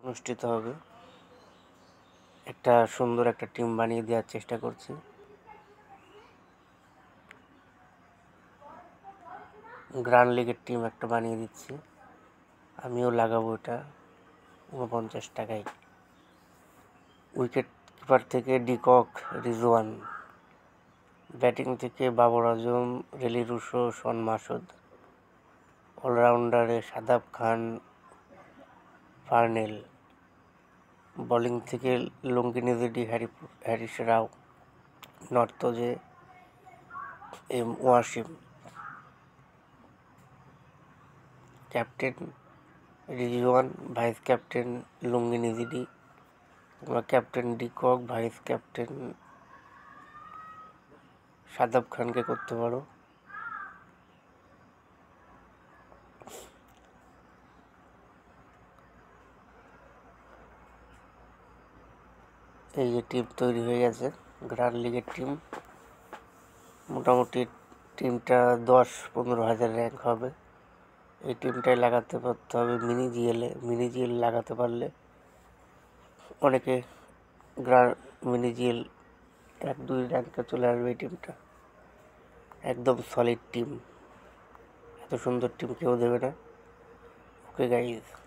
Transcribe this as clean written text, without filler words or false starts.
অনুষ্ঠিত হবে। একটা সুন্দর একটা টিম বানিয়ে দেওয়ার চেষ্টা করছি। গ্র্যান্ড লিগের টিম একটা বানিয়ে দিচ্ছি। আমিও লাগাবো এটা 49 টাকায়। উইকেট কিপার থেকে ডিকক রিজওয়ান, ব্যাটিং থেকে বাবর আজম, রেলি রুশো, শন মাসুদ, অলরাউন্ডারে শাদাব খান, ফার্নেল, বোলিং থেকে Lungi Ngidi, Haris Rauf, Nortje M Wasim, captain Rizwan, vice captain Lungi Ngidi, তোমরা captain de Kock, vice captain Shadab খানকে করতে পারো। এই যে টিম তৈরি হয়ে গেছে, গ্র্যান্ড লিগের টিম। মোটামুটি টিমটা 10-15 হাজার র্যাঙ্ক হবে। এই টিমটাই লাগাতে পারতে হবে মিনি জিএল লাগাতে পারলে অনেকে মিনি জিএল 1-2 র্যাঙ্কে চলে আসবে। এই টিমটা একদম সলিড টিম, এত সুন্দর টিম কেউ দেবে না। Okay guys.